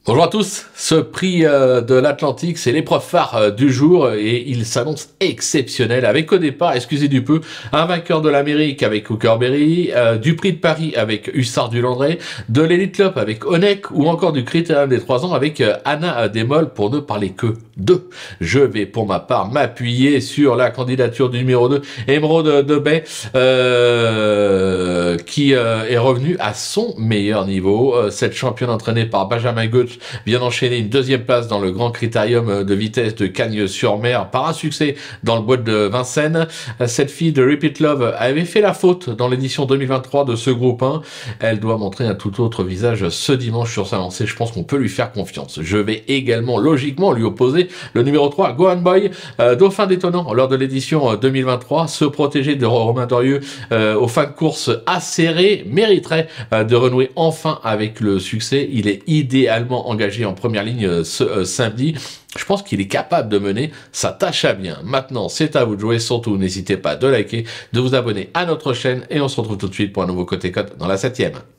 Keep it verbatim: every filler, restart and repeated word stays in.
Bonjour à tous, ce prix euh, de l'Atlantique, c'est l'épreuve phare euh, du jour et il s'annonce exceptionnel avec au départ, excusez du peu, un vainqueur de l'Amérique avec Hooker Berry, euh, du prix de Paris avec Hussard du Landré, de l'Elite Club avec Onek ou encore du Critérium des trois ans avec euh, Anna Desmolles pour ne parler que d'eux. Je vais pour ma part m'appuyer sur la candidature du numéro deux, Émeraude de Bay, euh, qui euh, est revenu à son meilleur niveau. Euh, cette championne entraînée par Benjamin Goetz vient d'enchaîner une deuxième place dans le Grand Critérium de vitesse de Cagnes-sur-Mer par un succès dans le bois de Vincennes. Cette fille de Repeat Love avait fait la faute dans l'édition deux mille vingt-trois de ce groupe un. Elle doit montrer un tout autre visage ce dimanche sur sa lancée. Je pense qu'on peut lui faire confiance. Je vais également logiquement lui opposer le numéro trois, Gohan Boy, euh, dauphin détonnant lors de l'édition deux mille vingt-trois. Se protéger de Romain Dorieux euh, aux fins de course acérées mériterait euh, de renouer enfin avec le succès. Il est idéalement engagé en première ligne ce euh, samedi. Je pense qu'il est capable de mener sa tâche à bien. Maintenant, c'est à vous de jouer. Surtout, n'hésitez pas de liker, de vous abonner à notre chaîne et on se retrouve tout de suite pour un nouveau Côté Cote dans la septième.